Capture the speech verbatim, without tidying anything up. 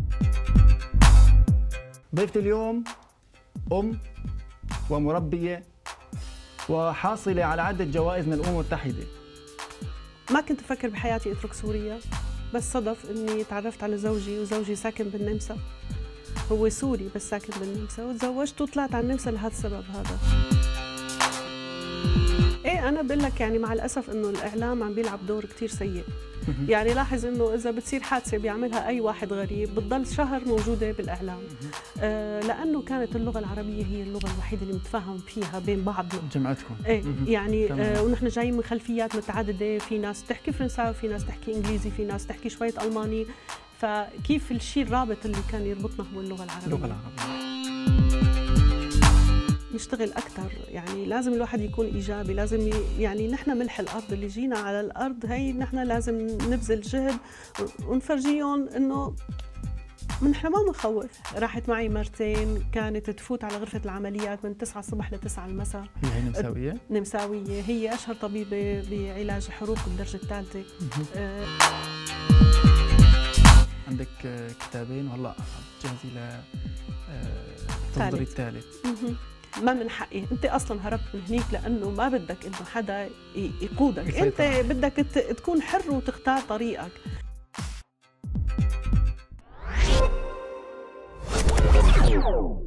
ضيفتي اليوم أم ومربية وحاصلة على عدة جوائز من الأمم المتحدة. ما كنت أفكر بحياتي أترك سوريا، بس صدف إني تعرفت على زوجي، وزوجي ساكن بالنمسا. هو سوري بس ساكن بالنمسا، وتزوجت وطلعت على النمسا لهذا السبب هذا. ايه انا بقول لك يعني مع الاسف انه الاعلام عم بيلعب دور كثير سيء. يعني لاحظ انه اذا بتصير حادثه بيعملها اي واحد غريب بتضل شهر موجوده بالاعلام. آه لانه كانت اللغه العربيه هي اللغه الوحيده اللي متفاهم فيها بين بعضنا. جمعتكم. ايه يعني آه ونحن جايين من خلفيات متعدده، في ناس تحكي فرنساوي، في ناس تحكي انجليزي، في ناس تحكي شويه الماني، فكيف الشيء الرابط اللي كان يربطنا هو اللغه العربيه. اللغه العربيه. نشتغل أكثر، يعني لازم الواحد يكون إيجابي، لازم يعني نحن ملح الأرض اللي جينا على الأرض هي، نحن لازم نبذل جهد ونفرجيهم إنه نحن ما بنخوف. راحت معي مرتين، كانت تفوت على غرفة العمليات من تسعة الصبح ل تسعة المساء. هي نمساوية؟ نمساوية، هي أشهر طبيبة بعلاج الحروق بالدرجة الثالثة. آه عندك كتابين وهلا جاهزة ل تفضلي الثالث. ما من حقي، انت اصلا هربت من هنيك لانه ما بدك انه حدا يقودك، انت بدك تكون حر وتختار طريقك.